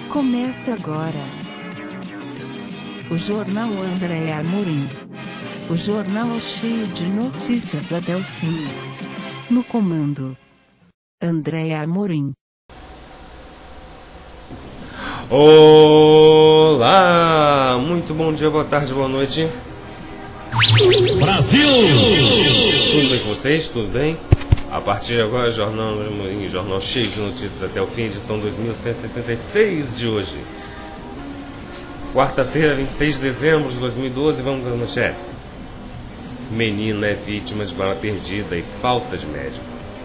Começa agora o Jornal André Amorim. O jornal cheio de notícias até o fim. No comando, André Amorim. Olá! Muito bom dia, boa tarde, boa noite. Brasil! Tudo bem com vocês? Tudo bem? A partir de agora, Jornal Amorim, jornal cheio de notícias até o fim, edição 2166 de hoje. Quarta-feira, 26 de dezembro de 2012, vamos às manchetes. Menina é vítima de bala perdida e falta de médico.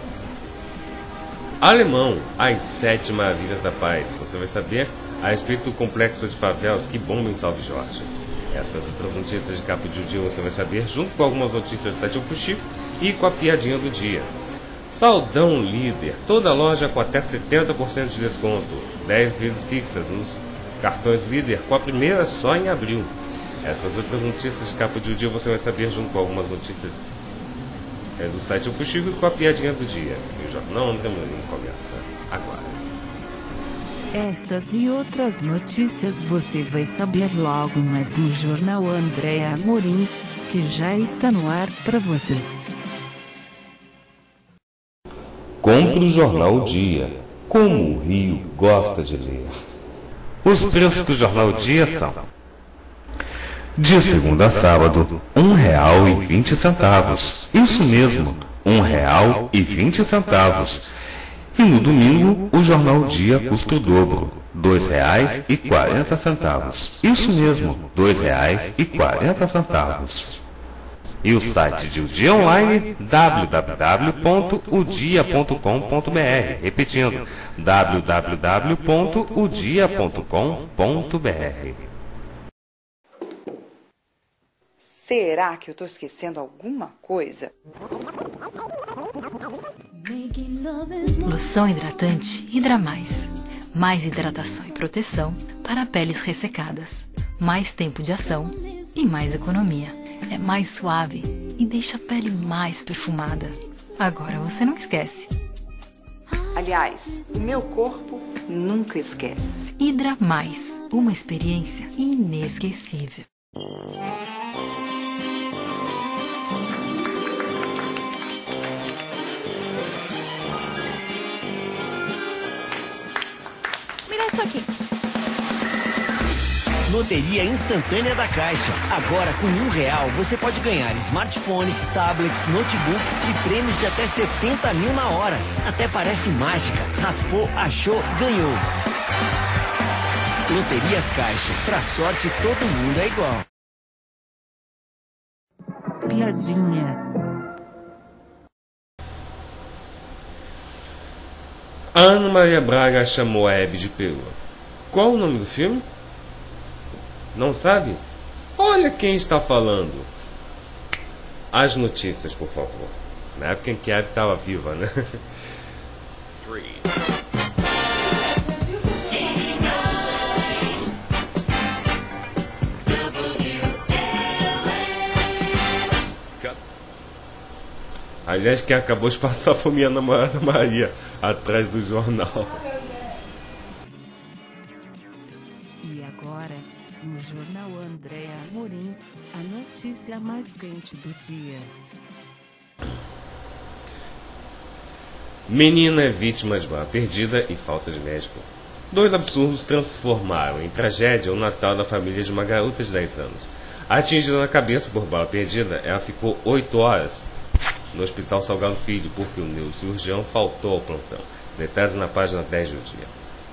Alemão, as 7 maravilhas da paz. Você vai saber a respeito do complexo de favelas que bomba em Salve Jorge. Essas outras notícias de capa de dia você vai saber, junto com algumas notícias do site Fuxico e com a piadinha do dia. Saldão Líder, toda loja com até 70% de desconto, 10 vezes fixas nos cartões Líder, com a primeira só em abril. Essas outras notícias de capa de dia você vai saber junto com algumas notícias do site Fuxico e com a piadinha do dia. E o Jornal André Amorim começa agora. Estas e outras notícias você vai saber logo mais no Jornal André Amorim, que já está no ar para você. Compre o Jornal Dia, como o Rio gosta de ler. Os preços do Jornal Dia são: de segunda a sábado, R$1,20. Isso mesmo, R$1,20. E no domingo, o Jornal Dia custa o dobro, R$2,40. Isso mesmo, R$2,40. E o site de O Dia Online, www.odia.com.br. Repetindo, www.odia.com.br. Será que eu estou esquecendo alguma coisa? Loção hidratante Hidra Mais. Mais hidratação e proteção para peles ressecadas. Mais tempo de ação e mais economia. É mais suave e deixa a pele mais perfumada. Agora você não esquece. Aliás, o meu corpo nunca esquece. Hidra Mais. Uma experiência inesquecível. Isso aqui. Loteria instantânea da Caixa. Agora, com R$1 você pode ganhar smartphones, tablets, notebooks e prêmios de até 70 mil na hora. Até parece mágica. Raspou, achou, ganhou. Loterias Caixa. Pra sorte, todo mundo é igual. Piadinha. A Ana Maria Braga chamou a Hebe de perua. Qual o nome do filme? Não sabe? Olha quem está falando. As notícias, por favor. Na época em que a Hebe estava viva, né? Aliás, quem acabou de passar foi minha namorada Maria, atrás do jornal. E agora, no Jornal André Amorim, a notícia mais quente do dia. Menina é vítima de bala perdida e falta de médico. 2 absurdos transformaram em tragédia o Natal da família de uma garota de 10 anos. Atingida na cabeça por bala perdida, ela ficou 8 horas no Hospital Salgado Filho, porque o neurocirurgião faltou ao plantão. Detalhes na página 10 do dia.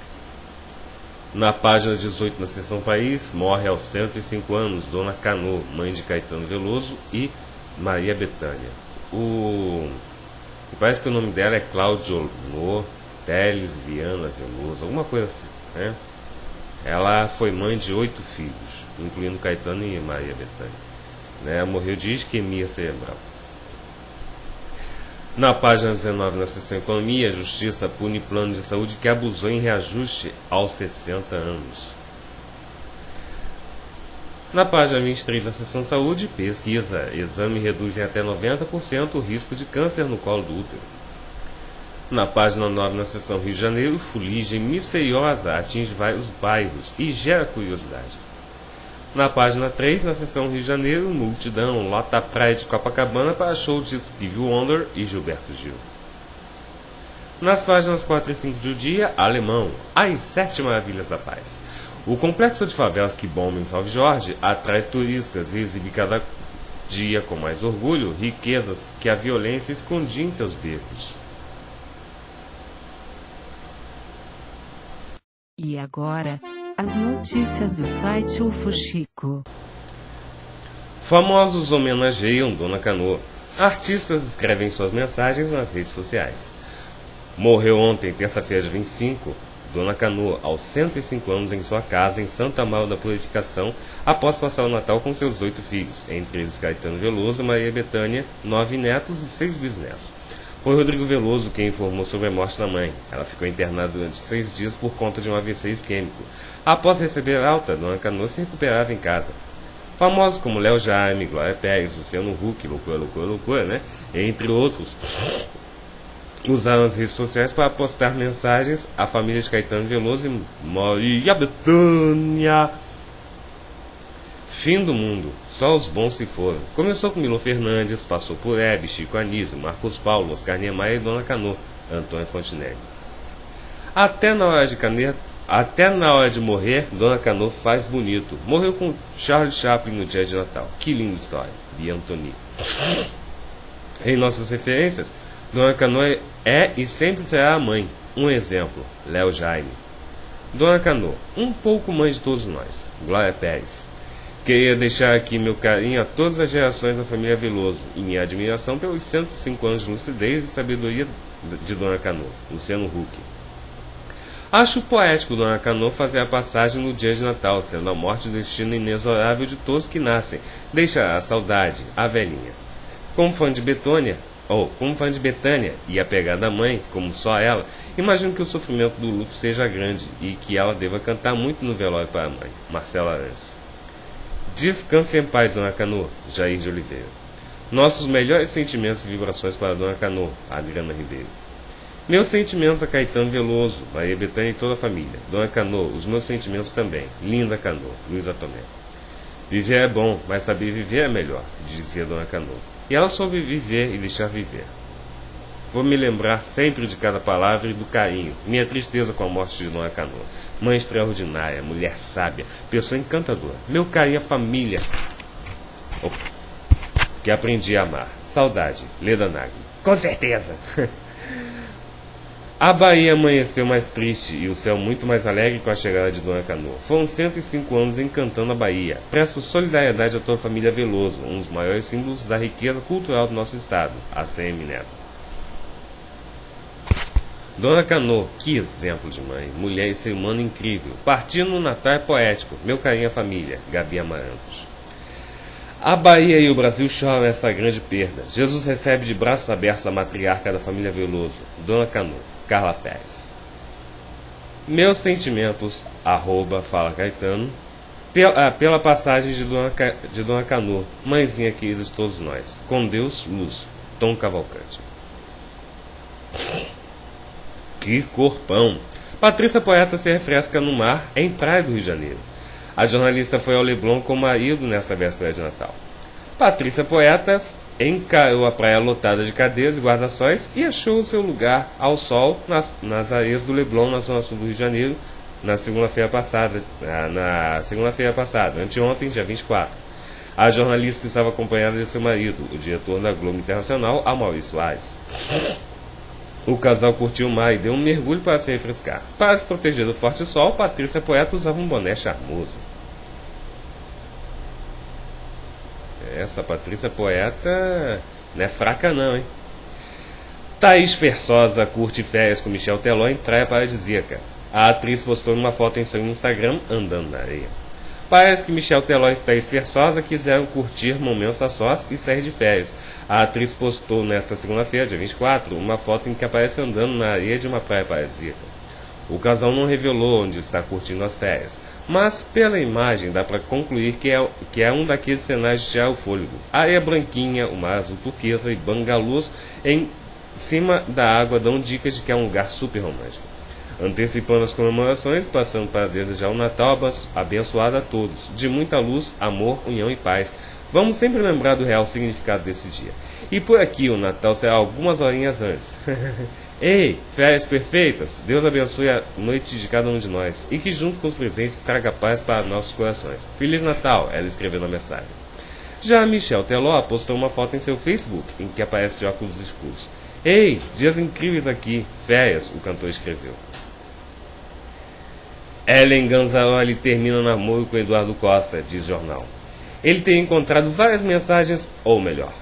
Na página 18, na seção País, morre aos 105 anos Dona Cano, mãe de Caetano Veloso e Maria Bethânia. Parece que o nome dela é Cláudio Honor Teles Viana Veloso, alguma coisa assim, né? Ela foi mãe de 8 filhos, incluindo Caetano e Maria Bethânia. Ela morreu de isquemia cerebral. Na página 19, na seção Economia, a Justiça pune plano de saúde que abusou em reajuste aos 60 anos. Na página 23 da seção Saúde, pesquisa. Exame reduz em até 90% o risco de câncer no colo do útero. Na página 9, na seção Rio de Janeiro, fuligem misteriosa atinge vários bairros e gera curiosidade. Na página 3, na seção Rio de Janeiro, multidão lota a praia de Copacabana para show de Stevie Wonder e Gilberto Gil. Nas páginas 4 e 5 do dia, alemão, as 7 maravilhas da paz. O complexo de favelas que bomba em Salve Jorge atrai turistas e exibe cada dia com mais orgulho riquezas que a violência escondia em seus becos. E agora, as notícias do site UFO Chico. Famosos homenageiam Dona Canoa. Artistas escrevem suas mensagens nas redes sociais. Morreu ontem, terça-feira, dia 25, Dona Canoa, aos 105 anos, em sua casa, em Santa Maria da Purificação, após passar o Natal com seus 8 filhos, entre eles Caetano Veloso, Maria Bethânia, 9 netos e 6 bisnetos. Foi Rodrigo Veloso quem informou sobre a morte da mãe. Ela ficou internada durante 6 dias por conta de um AVC isquêmico. Após receber alta, Dona Canoa se recuperava em casa. Famosos como Léo Jaime, Glória Pérez, Luciano Huck, loucura, né? Entre outros, usaram as redes sociais para postar mensagens à família de Caetano Veloso e Maria Bethânia. Fim do mundo, só os bons se foram. Começou com Milo Fernandes, passou por Hebe, Chico Anísio, Marcos Paulo, Oscar Niemeyer e Dona Canoa, Antônio Fontenelle. Até na hora de morrer, Dona Canoa faz bonito. Morreu com Charles Chaplin no dia de Natal. Que linda história. Bia Antoni. Em nossas referências, Dona Canoa é e sempre será a mãe. Um exemplo, Léo Jaime. Dona Canoa, um pouco mãe de todos nós. Glória Pérez. Queria deixar aqui meu carinho a todas as gerações da família Veloso e minha admiração pelos 105 anos de lucidez e sabedoria de Dona Canoa. Luciano Huck. Acho poético Dona Canoa fazer a passagem no dia de Natal, sendo a morte o destino inexorável de todos que nascem. Deixará a saudade, a velhinha. Como fã de Betânia e apegada à mãe, como só ela, imagino que o sofrimento do luto seja grande e que ela deva cantar muito no velório para a mãe. Marcela Arantes. Descanse em paz, Dona Canoa. Jair de Oliveira. Nossos melhores sentimentos e vibrações para Dona Canoa. Adriana Ribeiro. Meus sentimentos a Caetano Veloso, Maria Bethânia e toda a família. Dona Canoa, os meus sentimentos também. Linda Canoa. Luísa Tomé. Viver é bom, mas saber viver é melhor, dizia Dona Canoa. E ela soube viver e deixar viver. Vou me lembrar sempre de cada palavra e do carinho. Minha tristeza com a morte de Dona Canoa. Mãe extraordinária, mulher sábia, pessoa encantadora. Meu carinho à família, que aprendi a amar. Saudade, Leda Nagli. Com certeza! A Bahia amanheceu mais triste e o céu muito mais alegre com a chegada de Dona Canoa. Foram 105 anos encantando a Bahia. Presto solidariedade a toda a família Veloso, um dos maiores símbolos da riqueza cultural do nosso estado. ACM Neto. Dona Canoa, que exemplo de mãe, mulher e ser humano incrível. Partindo no Natal é poético. Meu carinho à família. Gabi Amarantos. A Bahia e o Brasil choram essa grande perda. Jesus recebe de braços abertos a matriarca da família Veloso, Dona Canoa, Carla Pérez. Meus sentimentos, @Fala Caetano, pela passagem de Dona Canoa, mãezinha querida de todos nós. Com Deus, luz. Tom Cavalcante. Que corpão! Patrícia Poeta se refresca no mar em Praia do Rio de Janeiro. A jornalista foi ao Leblon com o marido nesta véspera de Natal. Patrícia Poeta encarou a praia lotada de cadeiras e guarda-sóis e achou o seu lugar ao sol nas areias do Leblon, na zona sul do Rio de Janeiro, na segunda-feira passada, anteontem, dia 24. A jornalista estava acompanhada de seu marido, o diretor da Globo Internacional, Amaury Soares. O casal curtiu o mar e deu um mergulho para se refrescar. Para se proteger do forte sol, Patrícia Poeta usava um boné charmoso. Essa Patrícia Poeta não é fraca não, hein? Thaís Versosa curte férias com Michel Teló em praia paradisíaca. A atriz postou uma foto em seu Instagram andando na areia. Parece que Michel Teló e Thaís Versosa quiseram curtir momentos a sós e sair de férias. A atriz postou nesta segunda-feira, dia 24, uma foto em que aparece andando na areia de uma praia paradisíaca. O casal não revelou onde está curtindo as férias, mas pela imagem dá para concluir que é um daqueles cenários de tirar o fôlego. Areia branquinha, o mar azul turquesa e bangalôs em cima da água dão dicas de que é um lugar super romântico. Antecipando as comemorações, passando para desejar um Natal abençoado a todos, de muita luz, amor, união e paz. Vamos sempre lembrar do real significado desse dia. E por aqui o Natal será algumas horinhas antes. Ei, férias perfeitas! Deus abençoe a noite de cada um de nós e que junto com os presentes traga paz para nossos corações. Feliz Natal, ela escreveu na mensagem. Já Michel Teló postou uma foto em seu Facebook, em que aparece de óculos escuros. Ei, dias incríveis aqui, férias, o cantor escreveu. Ellen Ganzaroli termina namoro com Eduardo Costa, diz o jornal. Ele teria encontrado várias mensagens, ou melhor,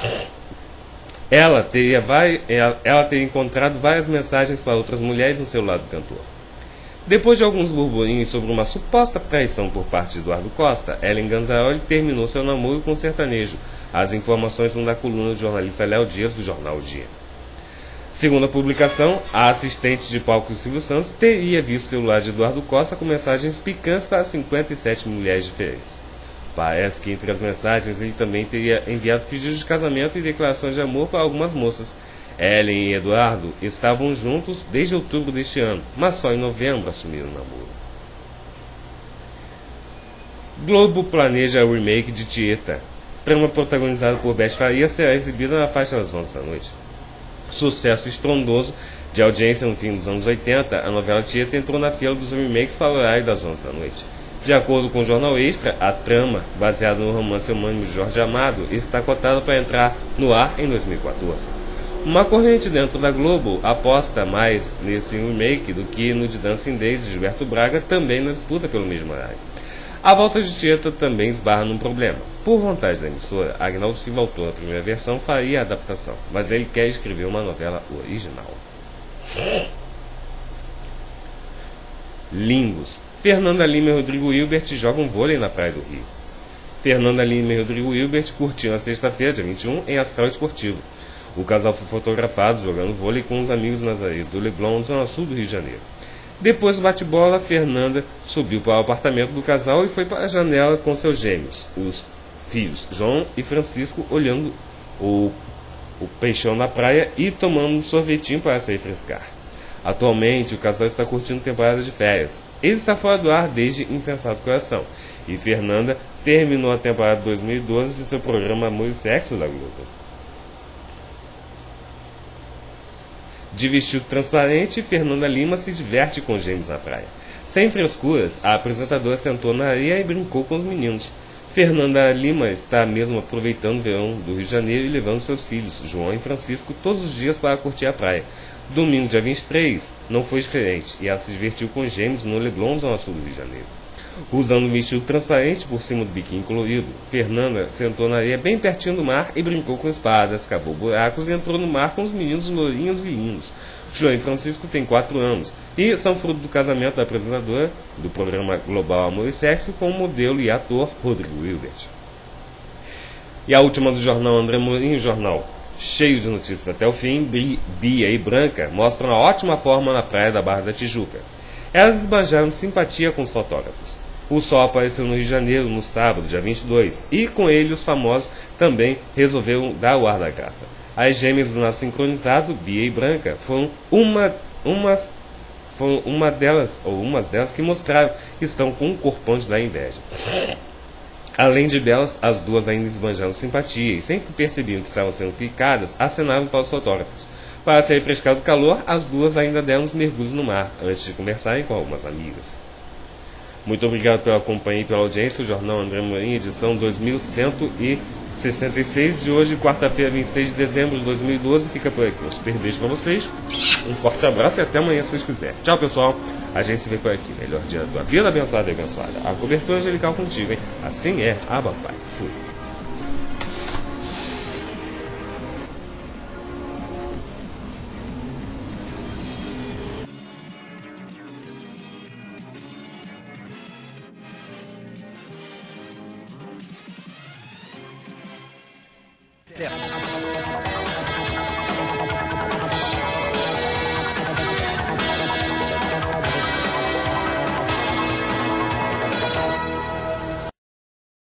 ela teria encontrado várias mensagens para outras mulheres no celular do cantor. Depois de alguns burburinhos sobre uma suposta traição por parte de Eduardo Costa, Ellen Ganzaroli terminou seu namoro com o sertanejo. As informações são da coluna do jornalista Léo Dias, do jornal O Dia. Segundo a publicação, a assistente de palco de Silvio Santos teria visto o celular de Eduardo Costa com mensagens picantes para 57 mulheres diferentes. Parece que entre as mensagens ele também teria enviado pedidos de casamento e declarações de amor para algumas moças. Ellen e Eduardo estavam juntos desde outubro deste ano, mas só em novembro assumiram o namoro. Globo planeja o remake de Tieta. Trama protagonizada por Beth Faria será exibida na faixa das 11 da noite. Sucesso estrondoso de audiência no fim dos anos 80, a novela Tieta entrou na fila dos remakes para o horário das 11 da noite. De acordo com o Jornal Extra, a trama, baseada no romance homônimo de Jorge Amado, está cotada para entrar no ar em 2014. Uma corrente dentro da Globo aposta mais nesse remake do que no de Dancing Days de Gilberto Braga, também na disputa pelo mesmo horário. A volta de Tieta também esbarra num problema. Por vontade da emissora, Agnaldo Silva, autor da primeira versão, faria a adaptação, mas ele quer escrever uma novela original. Lingos. Fernanda Lima e Rodrigo Hilbert jogam vôlei na praia do Rio. Fernanda Lima e Rodrigo Hilbert curtiram na sexta-feira, dia 21, em astral esportivo. O casal foi fotografado jogando vôlei com os amigos nas areias do Leblon, zona sul do Rio de Janeiro. Depois do bate-bola, Fernanda subiu para o apartamento do casal e foi para a janela com seus gêmeos, os filhos João e Francisco, olhando o peixão na praia e tomando um sorvetinho para se refrescar. Atualmente, o casal está curtindo temporada de férias. Ele está fora do ar desde Insensato Coração, e Fernanda terminou a temporada 2012 de seu programa Amor e Sexo da Globo. De vestido transparente, Fernanda Lima se diverte com os gêmeos na praia. Sem frescuras, a apresentadora sentou na areia e brincou com os meninos. Fernanda Lima está mesmo aproveitando o verão do Rio de Janeiro e levando seus filhos, João e Francisco, todos os dias para curtir a praia. Domingo, dia 23, não foi diferente, e ela se divertiu com os gêmeos no Leblon, zona sul do Rio de Janeiro. Usando um vestido transparente por cima do biquíni colorido, Fernanda sentou na areia bem pertinho do mar e brincou com espadas, cavou buracos e entrou no mar com os meninos lourinhos e lindos. João e Francisco têm 4 anos e são fruto do casamento da apresentadora do programa Global Amor e Sexo com o modelo e ator Rodrigo Hilbert. E a última do jornal André Morim, jornal cheio de notícias até o fim, Bia e Branca mostram a ótima forma na praia da Barra da Tijuca. Elas esbanjaram simpatia com os fotógrafos. O sol apareceu no Rio de Janeiro no sábado, dia 22, e com ele os famosos também resolveram dar o ar da graça. As gêmeas do nosso sincronizado, Bia e Branca, foram umas delas que mostraram que estão com um corpão de dar inveja. Além de belas, as duas ainda esbanjaram simpatia e sempre que percebiam que estavam sendo clicadas, acenaram para os fotógrafos. Para se refrescar do calor, as duas ainda deram uns mergulhos no mar, antes de conversarem com algumas amigas. Muito obrigado pela companhia e pela audiência. O Jornal André Morim, edição 2166 de hoje, quarta-feira, 26 de dezembro de 2012. Fica por aqui. Um super beijo para vocês. Um forte abraço e até amanhã, se vocês quiserem. Tchau, pessoal. A gente se vê por aqui. Melhor dia da vida abençoada e abençoada. A cobertura angelical contigo, hein? Assim é. Papai. Fui. Certo.